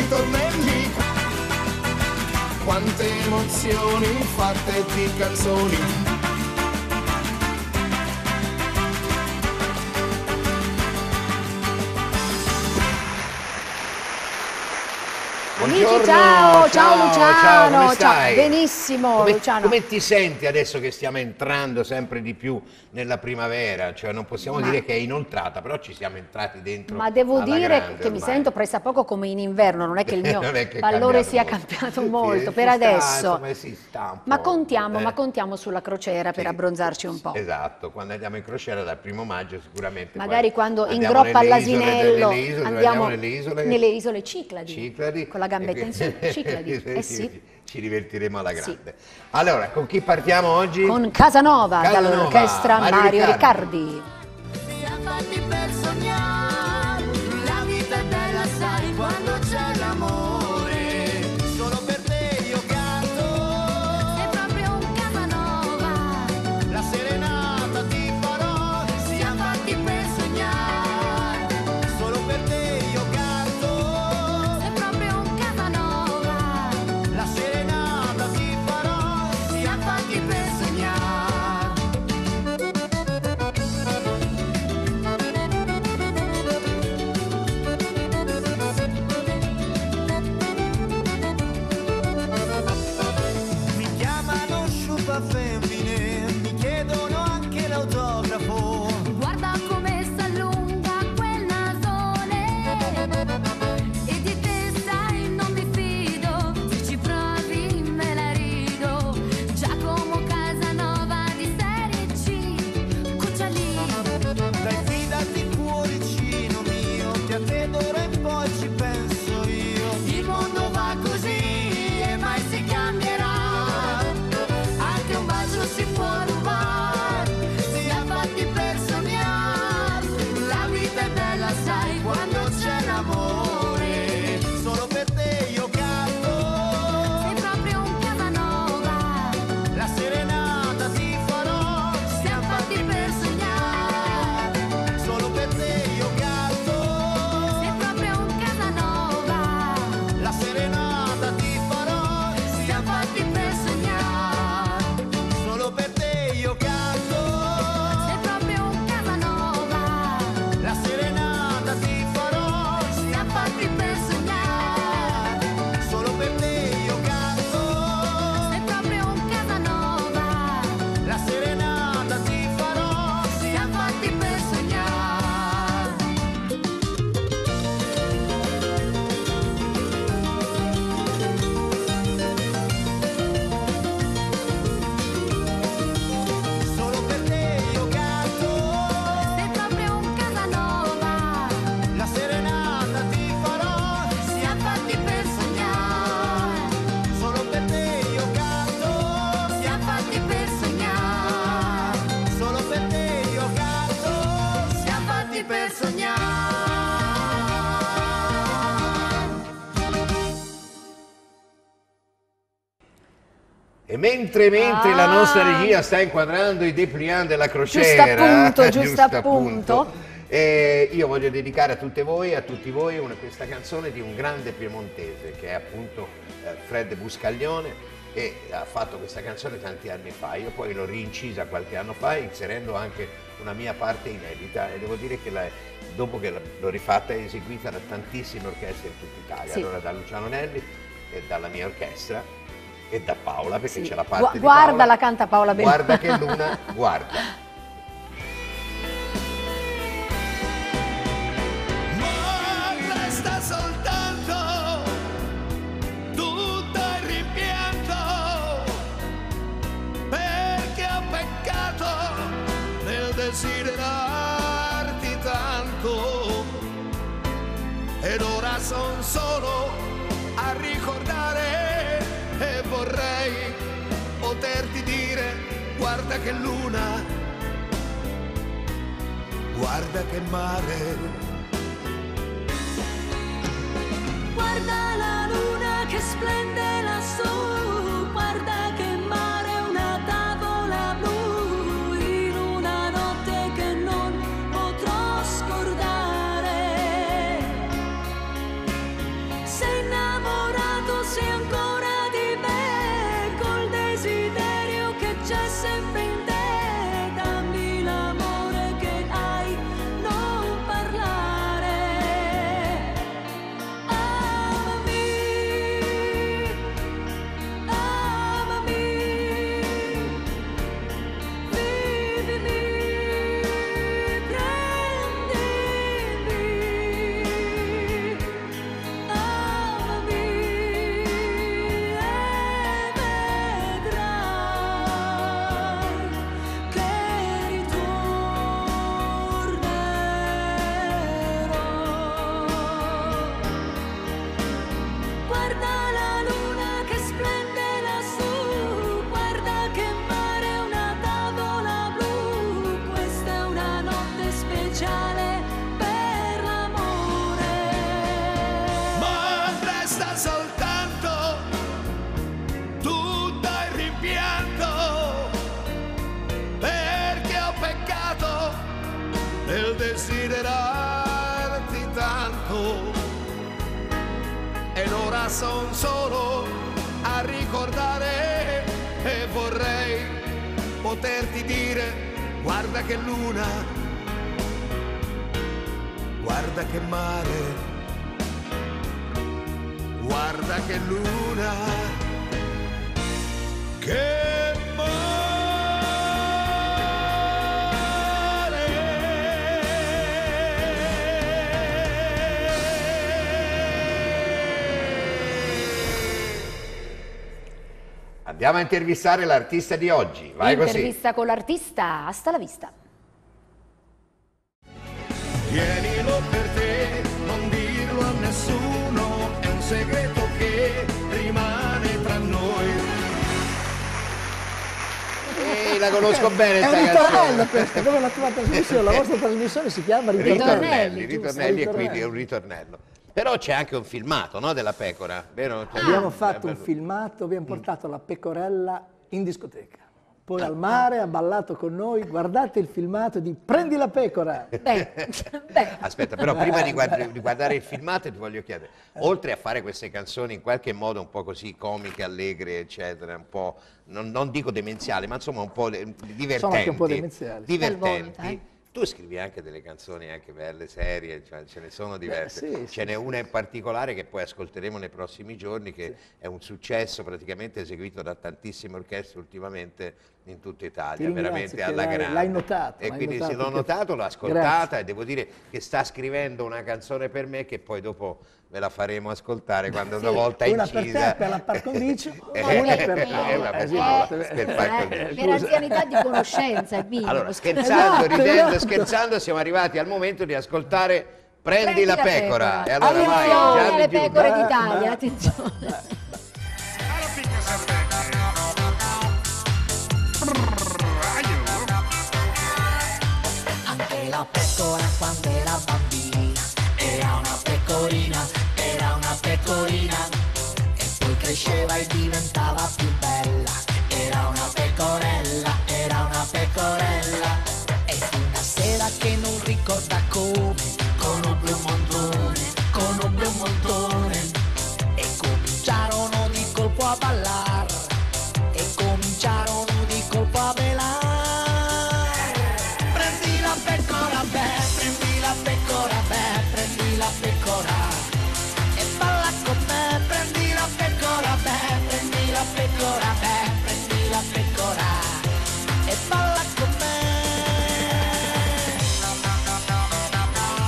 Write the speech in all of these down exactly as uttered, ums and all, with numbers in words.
ritornelli. Quante emozioni fatte di canzoni. Amici, ciao, ciao, ciao Luciano, ciao, come stai? Ciao. Benissimo come, Luciano. Come ti senti adesso che stiamo entrando sempre di più nella primavera? Cioè non possiamo ma, dire che è inoltrata, però ci siamo entrati dentro. Ma devo dire che ormai. mi sento pressappoco come in inverno, non è che il mio che pallore sia molto. cambiato molto, sì, per adesso. Sta, si sta ma, contiamo, eh. ma contiamo sulla crociera sì, per abbronzarci un po'. Esatto, quando andiamo in crociera dal primo maggio sicuramente. Magari quando in groppa all'asinello andiamo, andiamo nelle isole, nelle isole Cicladi, Cicladi con la gambetta in su. Cicladi, eh sì. Ci divertiremo alla grande. Sì. Allora, con chi partiamo oggi? Con Casanova, Casanova dall'orchestra Mario, Mario Riccardi. Riccardi. Siamo fatti per sognare, la vita è bella, sai, quando c'è l'amore. Solo per te io canto, sei proprio un Casanova. La serenata ti farò, siamo fatti per sognare. Solo per te io canto, sei proprio un Casanova. La serenata ti farò, siamo fatti per sognare. Mi chiamano sciupa femmine, mi chiedono anche l'autografo. Guarda come s'allunga quel nasone, e di te sai non mi fido, se ci provi me la rido. Giacomo Casanova di serie C, cuccia lì. Dai, fidati cuoricino mio, che a te d'ora in poi ci penso io. Il mondo va così e mai si cambierà, anche un bacio si può rubare, siamo fatti per sognare, la vita è bella sai quando c'è l'amore, solo per te io canto, sei proprio un Casanova, la serenata ti farò, siamo fatti per sognare, solo per te io canto, sei proprio un Casanova, la serenata ti farò, siamo fatti per sognare, solo per te io canto, sei proprio un Casanova, la serenata ti farò, siamo fatti per sognare, solo per te io canto, sei proprio un Casanova, la serenata ti farò, siamo fatti per sognare. Solo per te io canto, sei proprio un Casanova, la serenata ti farò, siamo fatti per sognare, solo per te io canto, siamo fatti per sognare, solo per te io canto, siamo fatti per sognare. E mentre, mentre Ah. la nostra regia sta inquadrando i dépliant della crociera, Giustappunto, giusto giustappunto. appunto, eh, io voglio dedicare a tutte voi, a tutti voi, una, questa canzone di un grande piemontese che è appunto eh, Fred Buscaglione, e ha fatto questa canzone tanti anni fa. Io poi l'ho rincisa qualche anno fa inserendo anche una mia parte inedita, e devo dire che la, dopo che l'ho rifatta è eseguita da tantissime orchestre in tutta Italia, Sì. allora da Luciano Nelli e dalla mia orchestra e da Paola, perché Sì. c'è la Gu- parte di guarda, Paola. la canta Paola Belloni. Guarda che luna, guarda. Ma resta soltanto tutto il rimpianto, perché ho peccato nel desiderarti tanto, ed ora son solo a ricordare, e vorrei poterti dire: guarda che luna, guarda che mare. Guarda la luna che splende lassù, guarda che mare, una tavola blu, in una notte che non potrò scordare. Sei sempre in te, dammi l'amore che hai, non parlare. Amami, amami, vivimi, prendimi, amami e vedrai che ritornerò. Guarda la luna che splende lassù, guarda che mare, una tavola blu, questa è una notte speciale per l'amore. Ma resta soltanto tutto il rimpianto, perché ho peccato nel desiderarti tanto. Ed ora son solo a ricordare e vorrei poterti dire: guarda che luna, guarda che mare, guarda che luna, che Andiamo a intervistare l'artista di oggi, vai così. Intervista con l'artista, hasta la vista. tienilo per te, non dirlo a nessuno, è un segreto che rimane tra noi. Eh, la conosco bene È sta un ritornello canzone. questo, come la tua trasmissione, la vostra trasmissione si chiama Ritornello. Ritornelli, giusto, ritornelli e quindi è ritornello. un ritornello. Però c'è anche un filmato, no, della pecora, vero? Cioè, Abbiamo eh, fatto un bello. filmato, abbiamo portato la pecorella in discoteca. Poi al mare, ha ballato con noi, guardate il filmato di Prendi la pecora. Beh, beh. Aspetta, però prima di, guard- di guardare il filmato ti voglio chiedere, oltre a fare queste canzoni in qualche modo un po' così comiche, allegre, eccetera, un po', non, non dico demenziali, ma insomma un po' le- divertenti, Sono anche un po' demenziali. divertenti. Talvolta, eh. Tu scrivi anche delle canzoni anche belle, serie, cioè ce ne sono diverse. sì, Ce sì, n'è una in particolare che poi ascolteremo nei prossimi giorni, che è un successo praticamente eseguito da tantissime orchestre ultimamente in tutta Italia, Ti ringrazio veramente che alla l'hai- grande. l'hai notato, E l'hai quindi notato se l'ho che- notato, l'ho ascoltata Grazie. e devo dire che sta scrivendo una canzone per me che poi dopo ve la faremo ascoltare quando una volta una incisa. per te, per la par condicio, Eh, una per eh, te. una per Eh, sì, te, eh, per par Eh, condicio. per anzianità di conoscenza, è minimo. Allora, scherzando, Esatto, ridendo, esatto. scherzando, siamo arrivati al momento di ascoltare Prendi, Prendi la la pecora. pecora. E allora vai, Attenzione Gianni alle Giulia. pecore Ma- d'Italia, ma- attenzione. Anche la pecora quando era bambina era una pecorina, era una pecorina, e poi cresceva e diventava più bella. Era una pecorella, era una pecorella, e una sera che non ricorda come conobbe un montone, conobbe un montone, e cominciarono di colpo a ballare, e cominciarono di colpo a belare. Prendi la pecora, beh, prendi la pecora, beh, prendi la pecora, e balla con me. Prendi la pecora, beh, prendi la pecora, beh, prendi la pecora, e balla con me.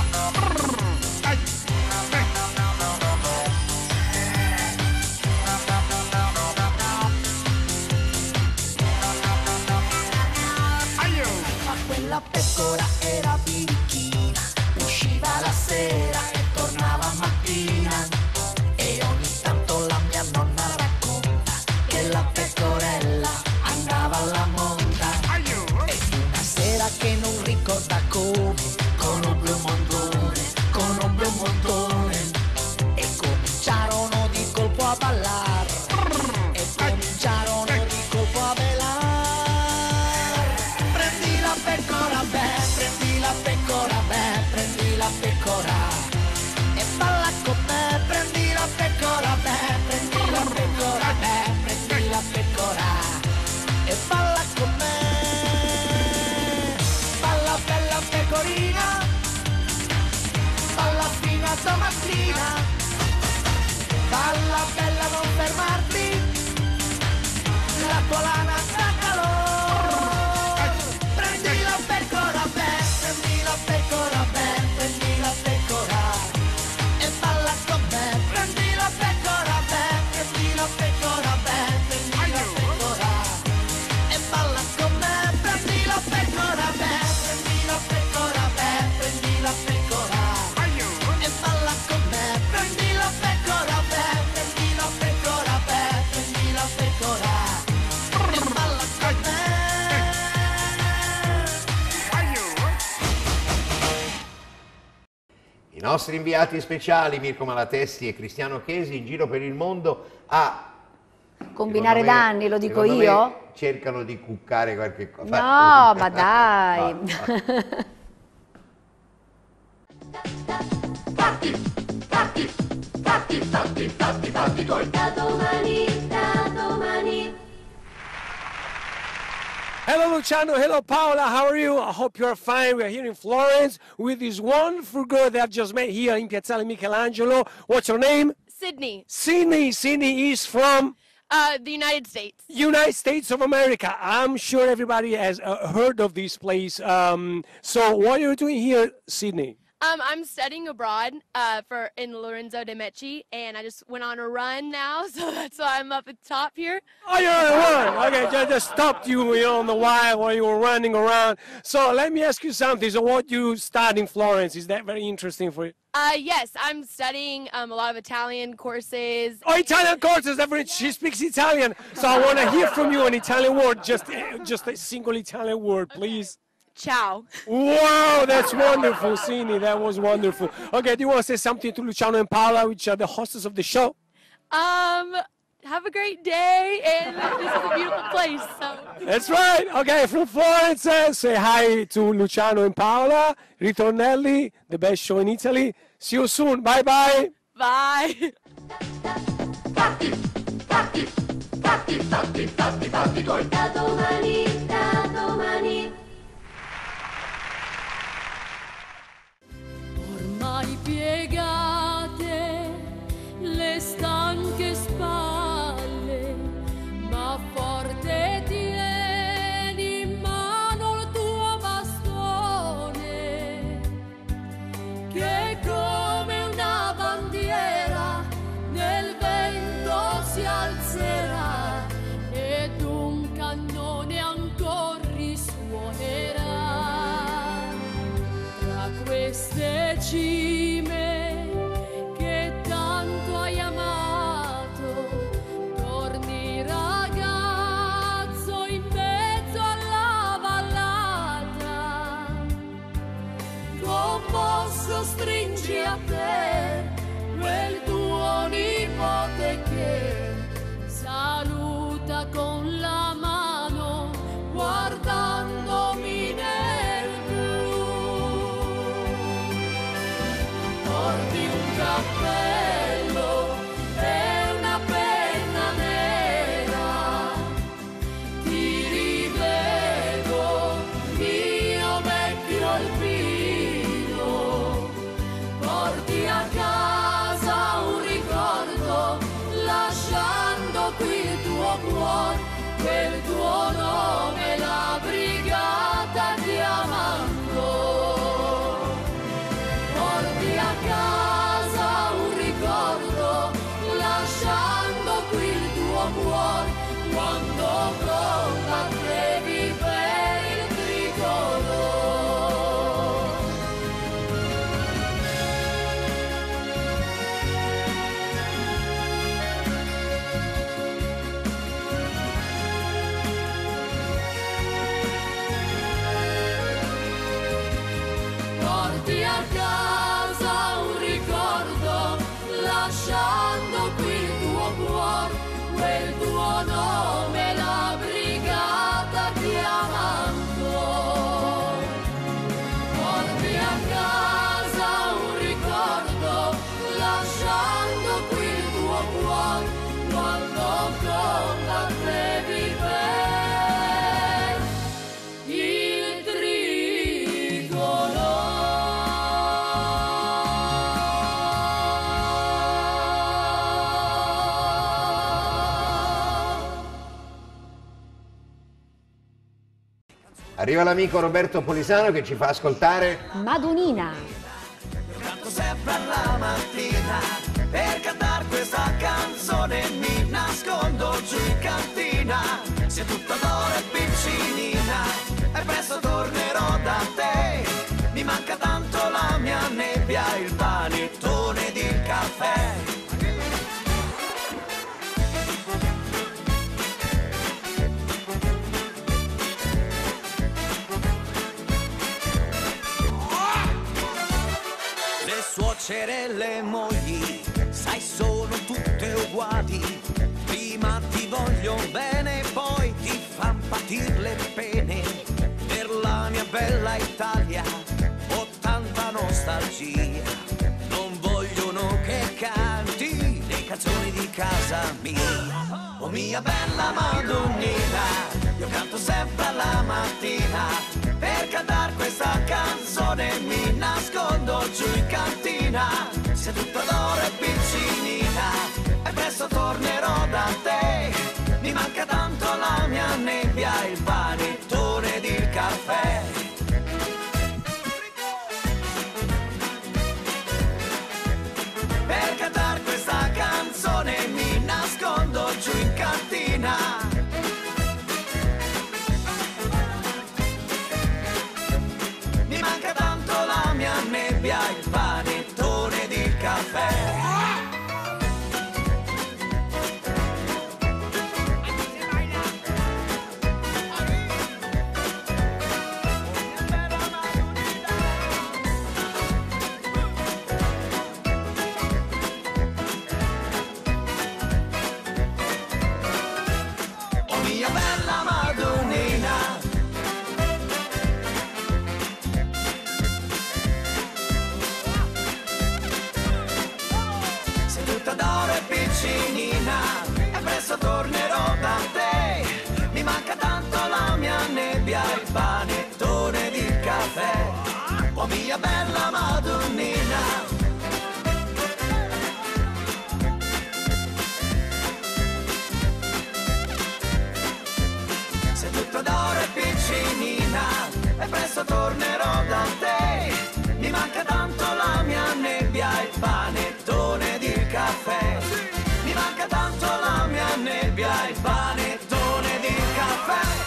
nostri inviati speciali Mirko Malatesti e Cristiano Chesi in giro per il mondo a Combinare me, danni, lo dico secondo io? me, cercano di cuccare qualche cosa. No, ma dai. No, no. Da domani, da domani. Hello Luciano, hello Paola, how are you? I hope you're fine. We're here in Florence with this wonderful girl that I've just met here in Piazzale Michelangelo. What's your name? Sydney, Sydney. Sydney is from uh, the United States. United States of America. I'm sure everybody has uh, heard of this place. Um, so what are you doing here, Sydney? Um, I'm studying abroad uh, for in Lorenzo de' Medici, and I just went on a run now, so that's why I'm up at the top here. Oh, you're on a run. Okay, just, just stopped you, you know, on the wire while you were running around. So let me ask you something. So what you study in Florence, is that very interesting for you? Uh, yes, I'm studying um, a lot of Italian courses. Oh, Italian courses. She speaks Italian. So I want to hear from you an Italian word, just, just a single Italian word, please. Ciao. Wow, that's wonderful, Sydney. That was wonderful. Okay, do you want to say something to Luciano and Paola, which are the hosts of the show? Um, have a great day, and this is a beautiful place. So. That's right. Okay, from Florence, uh, say hi to Luciano and Paola. Ritornelli, the best show in Italy. See you soon. Bye-bye. Bye. Da domani, da domani. Ormai piegate le stanche spalle, ma forte tieni in mano il tuo bastone, che come una bandiera nel vento si alzerà ed un cannone ancora risuonerà. Tra queste cime che tanto hai amato, torni ragazzo in mezzo alla vallata, commosso stringi a te quel tuo nipote che saluta con la mano guardandomi nel blu. Porti un cappello e una penna nera, ti rivedo, mio vecchio alpino, porti a casa un ricordo, lasciando qui il tuo cuore, quel tuo nome, la brigata Diamando. Porti a casa un ricordo, lasciando qui il tuo cuore, quando combattevi per il tricolore. Porti a casa un ricordo, lasciando qui il tuo cuore, quel tuo nome, la brigata Diamando. Porti a casa un ricordo, lasciando qui il tuo cuore, quando combattevi per il tricolore. Arriva l'amico Roberto Polisano che ci fa ascoltare Madonnina. Canto sempre alla mattina per cantare questa canzone, mi nascondo giù in cantina, sei tutta d'oro e piccinina, e presto tornerò da te, mi manca tanto la mia nebbia, il panettone ed il caffè. conoscere le mogli, sai sono tutte uguali. Prima ti voglio bene, poi ti fan patir le pene. Per la mia bella Italia ho tanta nostalgia. Non vogliono che canti le canzoni di casa mia. Oh mia bella Madonnina, io canto sempre alla mattina. Per cantare questa canzone mi nascondo giù in cantina. Se tutto d'oro è piccinina e presto tornerò da te. Mi manca tanto la mia nebbia, il panettone ed il caffè. Per cantare questa canzone mi nascondo giù in cantina. Mi manca tanto la mia nebbia, il panettone ed il caffè. Oh mia bella Madonnina, sei tutta d'oro e piccinina e presto tornerò da te. Mi manca tanto la mia nebbia, il panettone ed il caffè. Oh mia bella Madonnina, sei tutta d'oro e piccinina e presto tornerò da te. Mi manca tanto la mia nebbia, il panettone ed il caffè. Mi manca tanto la mia nebbia, il panettone ed il caffè.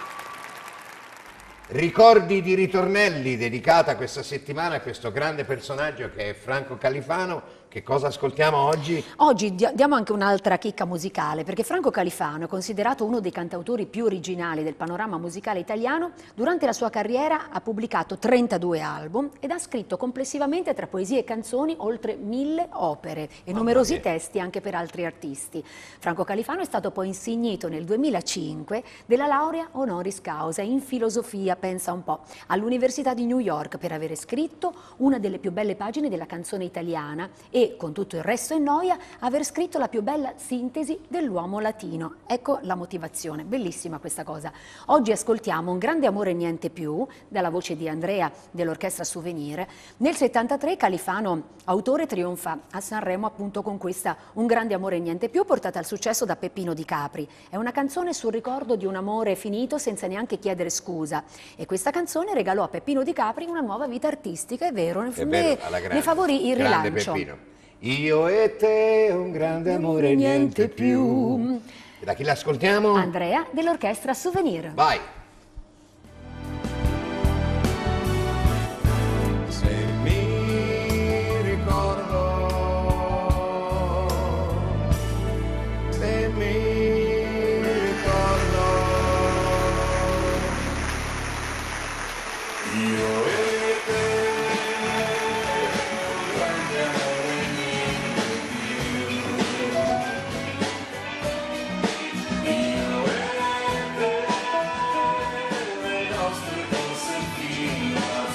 Ricordi di ritornelli, dedicata questa settimana a questo grande personaggio che è Franco Califano. Che cosa ascoltiamo oggi? Oggi dia- diamo anche un'altra chicca musicale, perché Franco Califano è considerato uno dei cantautori più originali del panorama musicale italiano. Durante la sua carriera ha pubblicato trentadue album ed ha scritto complessivamente tra poesie e canzoni oltre mille opere e numerosi mia. testi anche per altri artisti. Franco Califano è stato poi insignito nel duemilacinque della laurea honoris causa in filosofia, pensa un po', all'Università di New York per avere scritto una delle più belle pagine della canzone italiana e, con tutto il resto in noia, aver scritto la più bella sintesi dell'uomo latino. Ecco la motivazione, bellissima questa cosa. Oggi ascoltiamo Un grande amore e niente più, dalla voce di Andrea dell'Orchestra Souvenir. Nel settantatré Califano, autore, trionfa a Sanremo appunto con questa Un grande amore e niente più, portata al successo da Peppino Di Capri. È una canzone sul ricordo di un amore finito senza neanche chiedere scusa. E questa canzone regalò a Peppino Di Capri una nuova vita artistica, è vero, ne, È vero, alla ne grande. favorì il Grande rilancio. Peppino. Io e te, un grande amore e niente più. Da chi l'ascoltiamo? Andrea dell'Orchestra Souvenir. Vai. Se mi ricordo, se mi ricordo, io e te, un grande amore e niente più. Io e te, le nostre conservazioni.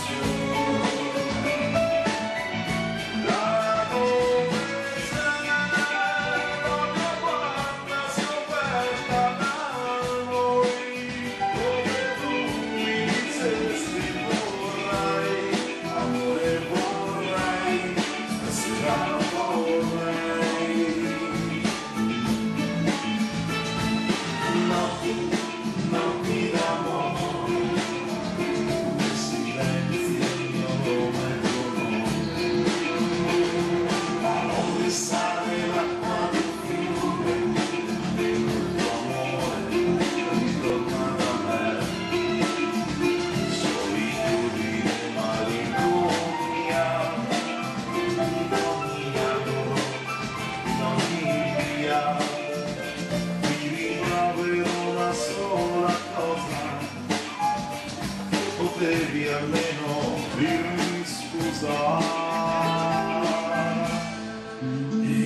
La poesia non è quanta scoperta da noi, come tu mi dicesti vorrei, amore vorrei, stasera vorrei. Notti, notti d'amore, nel silenzio il mio nome amore sale l'acqua del fiume, il tuo amore ritorna da me. Solitudine, malinconia, in ogni angolo, in ogni via, qui rimprovero una sola cosa, potevi almeno dirmi scusa.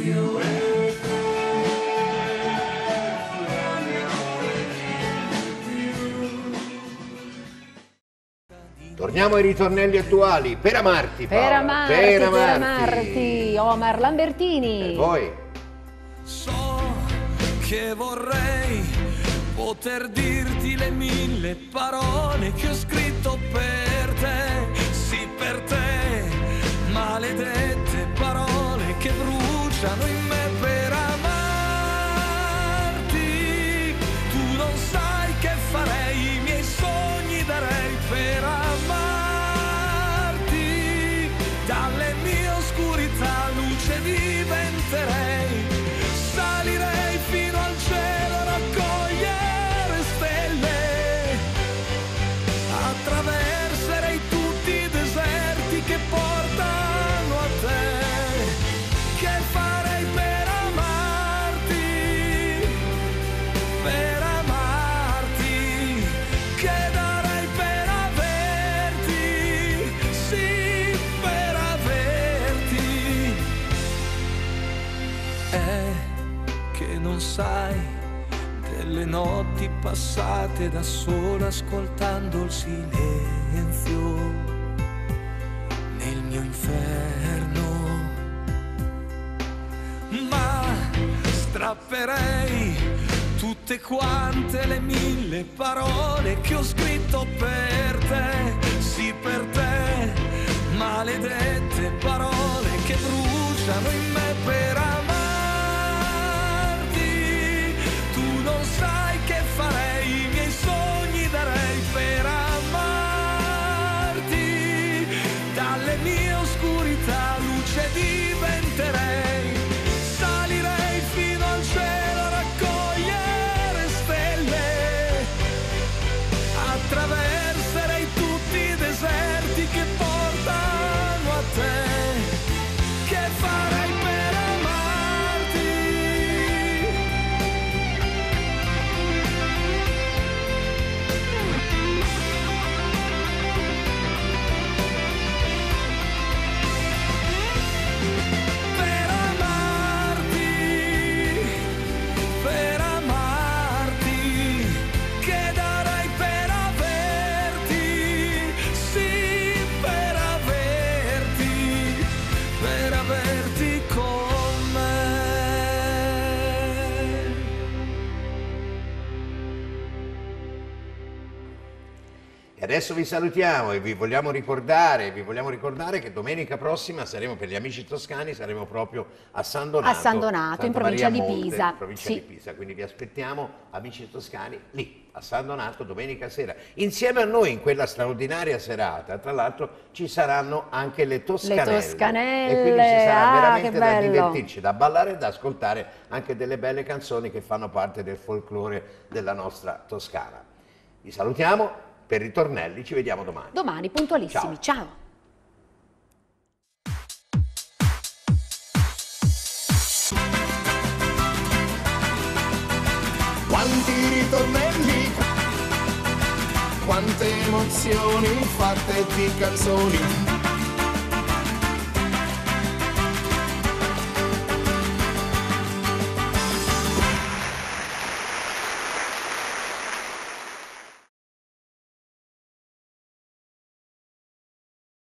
Torniamo ai ritornelli attuali. Per amarti, Per Paola. amarti, per per amarti. amarti, Omar Lambertini. Per voi. So che vorrei poter dirti le mille parole che ho scritto per te, sì per te, maledette parole che bruciano in me per amarti. Tu non sai che farei, i miei sogni darei per amarti. Dalle mie oscurità luce diventerei, salirei fino al cielo a raccogliere stelle, attraverserei tutti i deserti che portano a te. Che farei per amarti, per amarti, che darei per averti, sì, per averti. È che non sai delle notti passate da sola ascoltando il silenzio nel mio inferno, ma strapperei tutte quante le mille parole che ho scritto per te, sì per te, maledette parole che bruciano in me per amarti. Tu non sai che farei, i miei sogni darei per amarti. Dalle mie oscurità luce diventerei, salirei fino al cielo a raccogliere stelle, attraverserei tutti i deserti che portano a te. Che farei per amarti, per amarti, per amarti, che darei per averti, sì, per averti, per averti con me. E adesso vi salutiamo e vi vogliamo ricordare, vi vogliamo ricordare che domenica prossima saremo, per gli amici toscani, saremo proprio a San Donato. A San Donato, in Santa provincia Maria di Monte, Pisa. provincia Sì. di Pisa. Quindi vi aspettiamo, amici toscani, lì, a San Donato, domenica sera. Insieme a noi in quella straordinaria serata, tra l'altro, ci saranno anche le toscanelle. Le toscanelle, E quindi ci sarà ah, veramente che da bello. divertirci, da ballare e da ascoltare anche delle belle canzoni che fanno parte del folklore della nostra Toscana. Vi salutiamo, per ritornelli ci vediamo domani. Domani, puntualissimi. Ciao. Quanti ritornelli, quante emozioni fatte di canzoni.